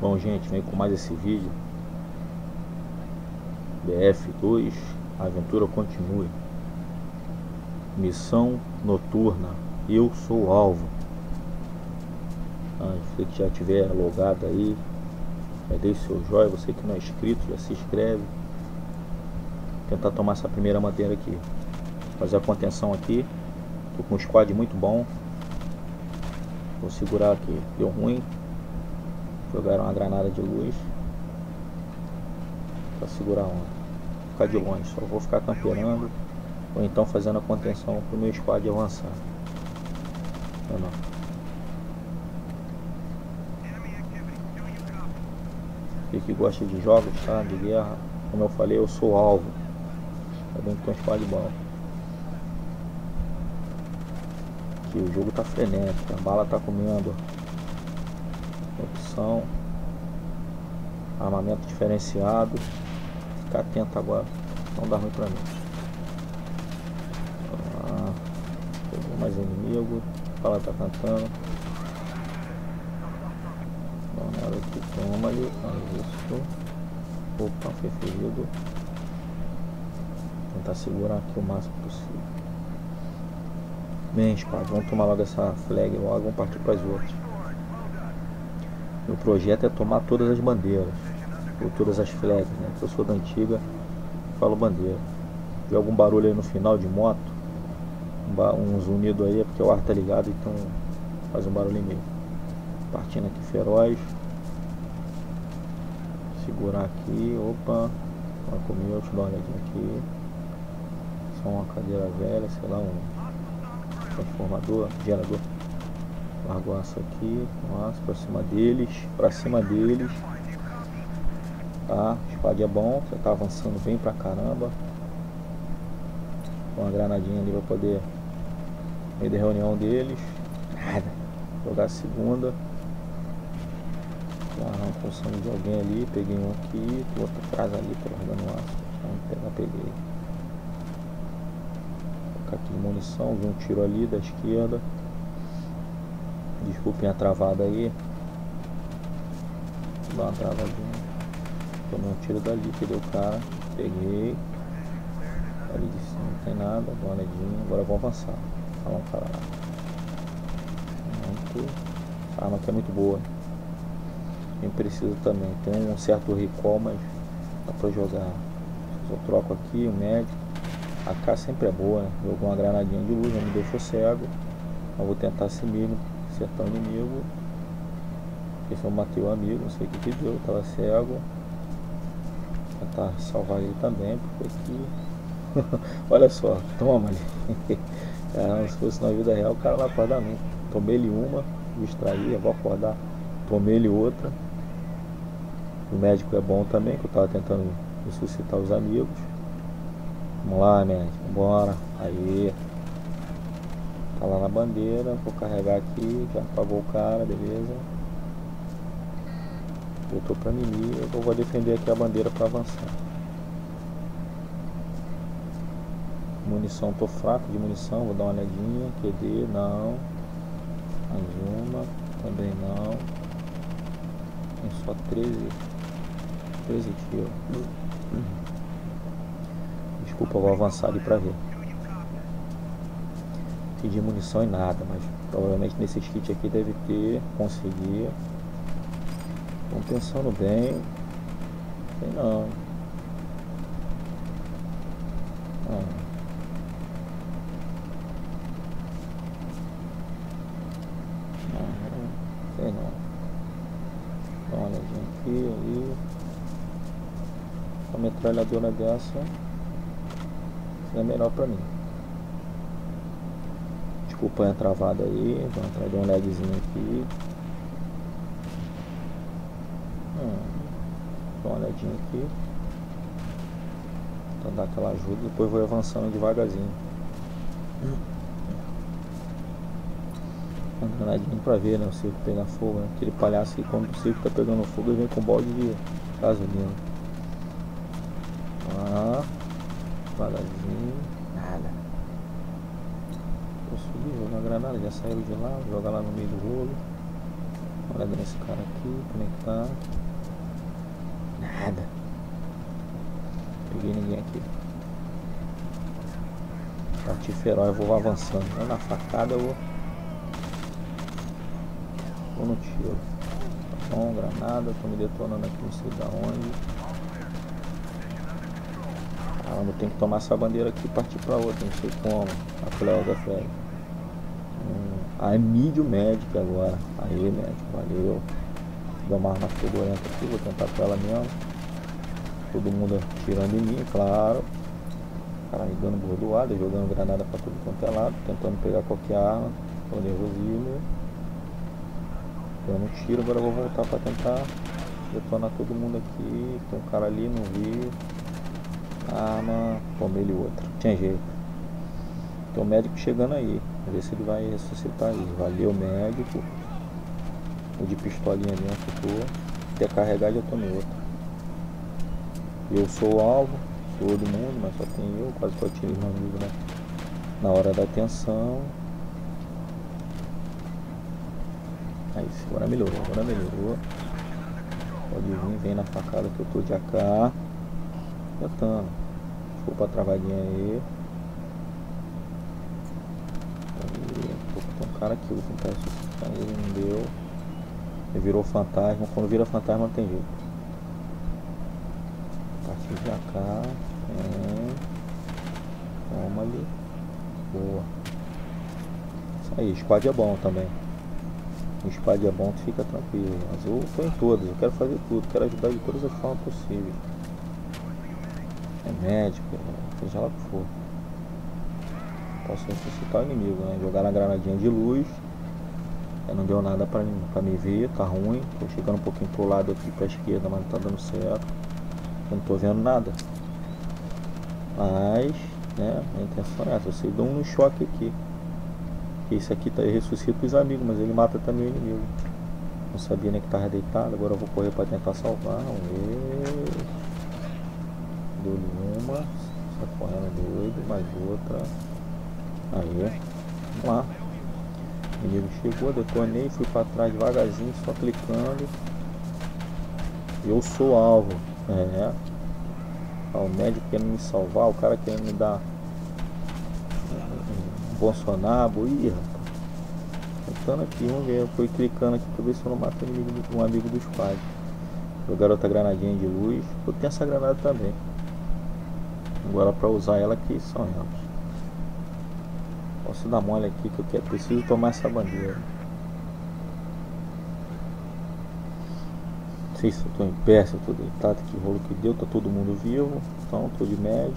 Bom, gente, vem com mais esse vídeo. BF2, a aventura continue. Missão noturna. Eu sou o alvo. Você que já tiver logado aí, já deixe seu joinha. Você que não é inscrito, já se inscreve. Tentar tomar essa primeira madeira aqui. Fazer a contenção aqui. Tô com um squad muito bom. Vou segurar aqui. Deu ruim. Jogaram uma granada de luz para segurar a onda. Ficar de longe, só vou ficar camperando ou então fazendo a contenção para o meu squad avançar. Não. Você que gosta de jogos, tá? De guerra, como eu falei, eu sou alvo. Tá bem que tem um squad bom. Aqui o jogo tá frenético, a bala tá comendo. Opção, armamento diferenciado. Ficar atento agora, não dá ruim pra mim. Pegou mais inimigo, a bala tá cantando. Na hora que toma ali, isso. Opa, foi ferido. Tentar segurar aqui o máximo possível. Bem, squad, vamos tomar logo essa flag logo, vamos partir para as outras. Meu projeto é tomar todas as bandeiras, ou todas as flags, né? Eu sou da antiga, falo bandeira. Vê algum barulho aí no final de moto, um zunido aí, é porque o ar tá ligado, então faz um barulho meio. Partindo aqui feroz. Segurar aqui, opa, vai comigo, deixa eu dar uma olhadinha aqui. Só uma cadeira velha, sei lá, um transformador, gerador. Largou essa aqui, nossa, pra cima deles. Tá, o squad é bom, você tá avançando bem pra caramba. Com uma granadinha ali pra poder meio de reunião deles. Nada. Jogar a segunda. Arrancou o sangue de alguém ali, peguei um aqui, o outro atrás ali, tô largando aço. Peguei. Vou colocar aqui munição, vi um tiro ali da esquerda. Desculpem a travada aí. Vou dar uma travadinha. Tomei um tiro dali, peguei o cara. Peguei. Ali de cima não tem nada, dá uma olhadinha. Agora eu vou avançar. Olha lá um cara lá. Essa arma aqui é muito boa. Quem precisa também. Tem um certo recall, mas dá pra jogar. Eu troco aqui, o médico. A AK sempre é boa, né? Jogou uma granadinha de luz, não me deixou cego. Eu vou tentar assim mesmo. Acertar o inimigo. Porque se eu matei o amigo, não sei o que deu, tava cego. Vou tentar salvar ele também, porque aqui. Olha só, toma ali. Caramba, se fosse na vida real, o cara não acorda nunca. Tomei ele uma, distraí, vou acordar. Tomei ele outra. O médico é bom também, que eu tava tentando ressuscitar os amigos. Vamos lá, médico, bora. Aí. Tá lá na bandeira, vou carregar aqui, já apagou o cara, beleza. Voltou pra mim, eu vou defender aqui a bandeira pra avançar. Munição, tô fraco de munição, vou dar uma olhadinha. QD, não. Mais uma, também não. Tem só 13 tiros. Desculpa, eu vou avançar ali pra ver. De munição e nada, mas provavelmente nesses kits aqui deve ter, conseguir. Estão pensando bem. Sei não. Sei não. Dá uma olhadinha aqui, ali. Uma metralhadora dessa é melhor pra mim. Desculpa a travada aí, vou entrar de um lagzinho aqui. Dá uma olhadinha aqui. Então dá aquela ajuda, depois vou avançando devagarzinho. Uma granadinha pra ver, né? O circo pegar fogo, né? Aquele palhaço que quando o circo tá pegando fogo ele vem com um balde de gasolina. Devagarzinho. Nada. Vou subir, jogar uma granada, já saíram de lá, jogar lá no meio do rolo. Olha nesse cara aqui, como é que tá? Nada. Peguei ninguém aqui. Parti feroz, eu vou avançando. Aí na facada eu vou no tiro. Tá bom, granada, tô me detonando aqui, não sei da onde. Caramba, tem que tomar essa bandeira aqui e partir pra outra, não sei como. A Cleo da Fred. A Medium Medic agora. Aí, médico, valeu. Dá uma arma fedorenta aqui, vou tentar com ela mesmo. Todo mundo atirando em mim, claro. Cara, aí dando bordoada, jogando granada pra tudo quanto é lado, tentando pegar qualquer arma. Tô nervosinho. Dando um tiro, agora eu vou voltar pra tentar detonar todo mundo aqui. Tem um cara ali, não vi. Arma, tomei ele outra. Tinha jeito. Tem um médico chegando aí. Vamos ver se ele vai ressuscitar aí. Valeu, médico. O de pistolinha ali onde eu tô. Até carregar já tomei outra. Eu sou o alvo, sou todo mundo, mas só tem eu. Quase que eu atirei meu amigo, né? Na hora da atenção. Aí, agora melhorou, agora melhorou. Pode vir, vem na facada que eu tô de AK. Tentando. Desculpa a travadinha aí. Tem um cara aqui, vou tentar ressuscitar ele, não deu. Ele virou fantasma, quando vira fantasma não tem jeito. Partir de AK. Toma ali. Boa. Isso aí, squad é bom também. O squad é bom, tu fica tranquilo. Mas eu tô em todas, eu quero fazer tudo, quero ajudar de todas as formas possíveis. É médico, seja lá o que for. Posso ressuscitar o inimigo, né? Jogar na granadinha de luz. Não deu nada pra me ver, tá ruim. Tô chegando um pouquinho pro lado aqui, pra esquerda, mas não tá dando certo. Eu não tô vendo nada. Mas, né, a intenção é essa. Você dá um choque aqui. Porque esse aqui tá, ressuscita os amigos, mas ele mata também o inimigo. Não sabia nem que tava deitado. Agora eu vou correr pra tentar salvar. Deu-lhe uma. Sai correndo doido, mais outra. Aí, vamos lá. O inimigo chegou, detonei, fui pra trás devagarzinho, só clicando. Eu sou alvo. O médico querendo me salvar, o cara querendo me dar um Bolsonaro. Ih, rapaz. Tentando aqui, vamos ver. Eu fui clicando aqui pra ver se eu não mato um amigo dos pais. Jogaram outra granadinha de luz. Eu tenho essa granada também. Agora pra usar ela aqui são elas. Posso dar mole aqui que eu quero, preciso tomar essa bandeira. Não sei se eu tô em pé, se eu tô deitado, que rolo que deu, tá todo mundo vivo. Então tô de médico.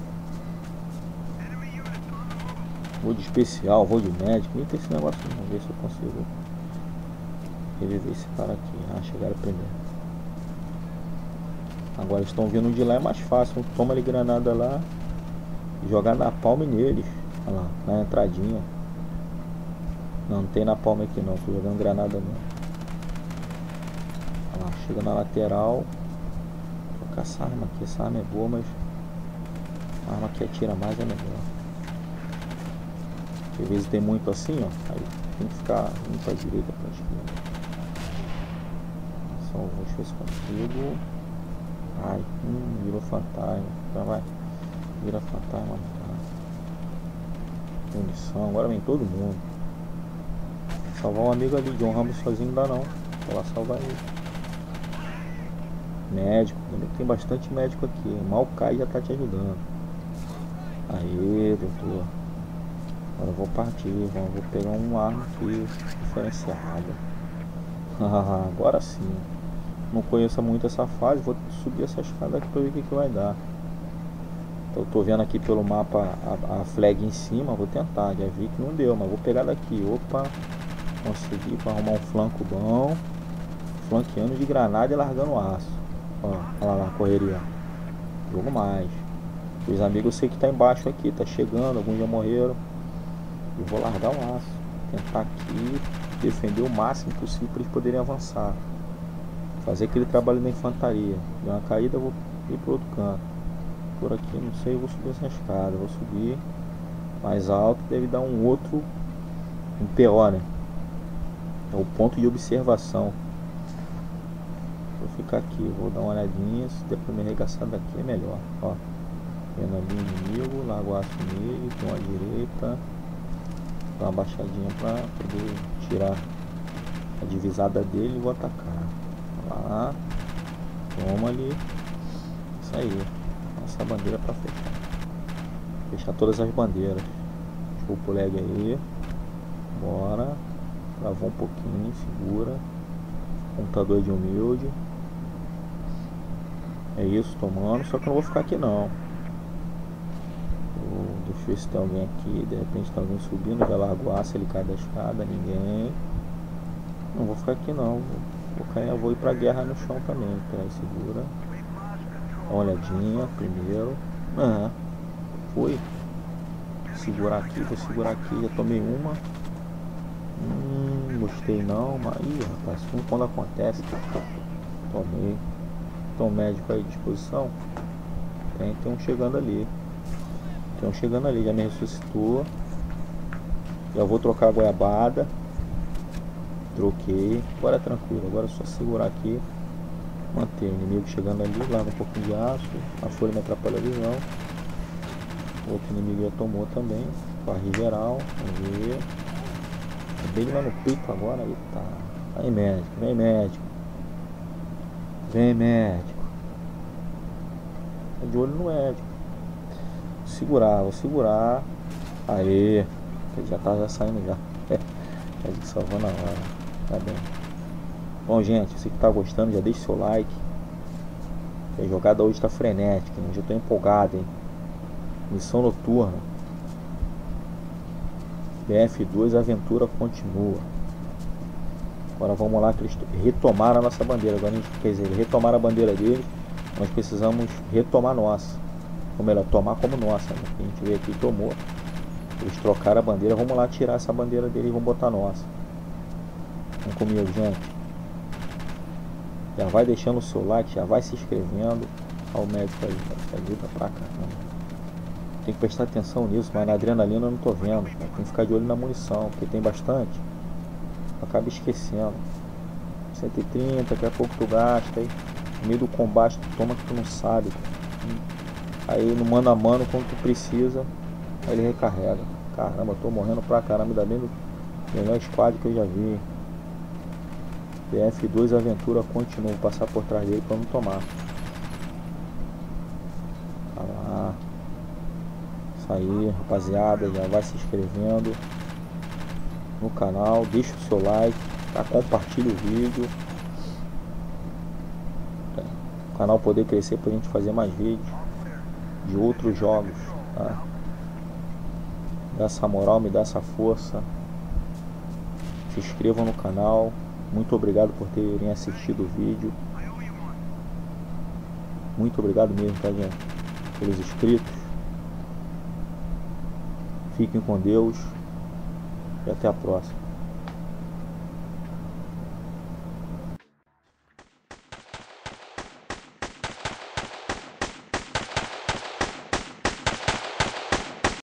Vou de especial, vou de médico. Nem tem esse negócio, vamos ver se eu consigo reviver esse cara aqui. Chegaram primeiro. Agora estão vindo de lá, é mais fácil. Toma ali granada lá e jogar na palma neles. Olha lá, na entradinha. Não tem na palma aqui não, tô jogando granada não. Olha lá, chega na lateral. Tô com essa arma aqui, essa arma é boa, mas a arma que atira mais é melhor. Porque às vezes tem muito assim, ó. Aí tem que ficar indo pra direita, pra esquerda. Só vou ver se consigo. Ai, virou fantasma. Já vai. Vira fantasma. Munição, agora vem todo mundo. Salvar um amigo ali, John Ramos sozinho não dá não. Vou lá salvar ele. Médico, tem bastante médico aqui. Mal cai já tá te ajudando. Aê, doutor. Agora eu vou partir, vou pegar uma arma aqui diferenciada. Agora sim. Não conheço muito essa fase, vou subir essa escada aqui pra ver o que vai dar. Eu tô vendo aqui pelo mapa a flag em cima, vou tentar, já vi que não deu, mas vou pegar daqui. Opa, consegui para arrumar um flanco bom. Flanqueando de granada e largando aço. Ó, olha lá, correria. Jogo mais. Os amigos eu sei que tá embaixo aqui, tá chegando, alguns já morreram. Eu vou largar o aço. Tentar aqui defender o máximo possível para eles poderem avançar. Fazer aquele trabalho da infantaria. Deu uma caída, eu vou ir pro outro canto. Por aqui, não sei, eu vou subir essa escada. Vou subir mais alto, deve dar um outro, um PO, né? É o ponto de observação. Vou ficar aqui, vou dar uma olhadinha. Se der pra me arregaçar daqui é melhor. Ó, vendo ali o inimigo, largo o aço nele, tem uma direita, dá uma baixadinha pra poder tirar a divisada dele e vou atacar. Lá, toma ali. Isso aí. Essa bandeira pra fechar. Fechar todas as bandeiras. Desculpa o lag aí. Bora. Travou um pouquinho, segura. Computador de humilde. É isso, tomando. Só que eu não vou ficar aqui não. Deixa eu ver se tem alguém aqui. De repente tem alguém subindo. Já largo o aço, ele cai da escada. Ninguém. Não vou ficar aqui não. Vou ir pra guerra no chão também. Peraí, segura. Dá uma olhadinha primeiro. Foi. Segurar aqui, vou segurar aqui. Já tomei uma. Gostei não, mas ih, rapaz, quando acontece. Tomei. Tem um médico aí à disposição. Tem um chegando ali. Tem um chegando ali, já me ressuscitou. Já vou trocar a goiabada. Troquei. Agora é tranquilo, agora é só segurar aqui. Manter o inimigo chegando ali, lá um pouquinho de aço. A folha me atrapalha a visão. Outro inimigo já tomou também. Barri geral, vamos ver. Bem lá no peito agora. Eita. Aí médico, vem médico. Vem médico. Tô de olho no médico. Vou segurar. Aê. Ele já tá saindo já. Médico salvou na hora. Tá bem. Bom, gente, você que tá gostando, já deixa seu like. A jogada hoje tá frenética, hein? Já tô empolgado, hein? Missão noturna. BF2, a aventura continua. Agora vamos lá, que eles retomaram a nossa bandeira. Agora a gente, quer dizer, retomar a bandeira deles. Nós precisamos retomar a nossa. Ou melhor, tomar como nossa, né? A gente veio aqui e tomou. Eles trocaram a bandeira. Vamos lá tirar essa bandeira deles e vamos botar a nossa. Vamos comigo, gente. Já vai deixando o seu like, já vai se inscrevendo. Olha o médico aí, ajuda pra caramba. Tem que prestar atenção nisso, mas na adrenalina eu não tô vendo. Tem que ficar de olho na munição, porque tem bastante. Acaba esquecendo. 130, daqui a pouco tu gasta aí. No meio do combate tu toma que tu não sabe. Aí no mano a mano, quando tu precisa, aí ele recarrega. Caramba, eu tô morrendo pra caramba, ainda bem do melhor squad que eu já vi. BF2 aventura continua, vou passar por trás dele pra não tomar. Tá lá. Isso aí, rapaziada, já vai se inscrevendo no canal, deixa o seu like, tá? Compartilha o vídeo. O canal poder crescer pra gente fazer mais vídeos de outros jogos, tá? Dá essa moral, me dá essa força. Se inscrevam no canal. Muito obrigado por terem assistido o vídeo. Muito obrigado mesmo, tá, gente? Pelos inscritos. Fiquem com Deus. E até a próxima.